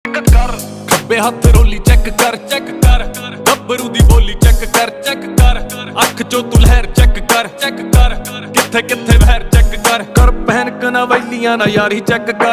कर खब्बे हथ रोली चेक कर गब्बरू दी बोली चेक कर अख चो तू लहर चेक कर किथे किथे बहर चेक कर पहन कना वैलियां ना यारी चेक कर।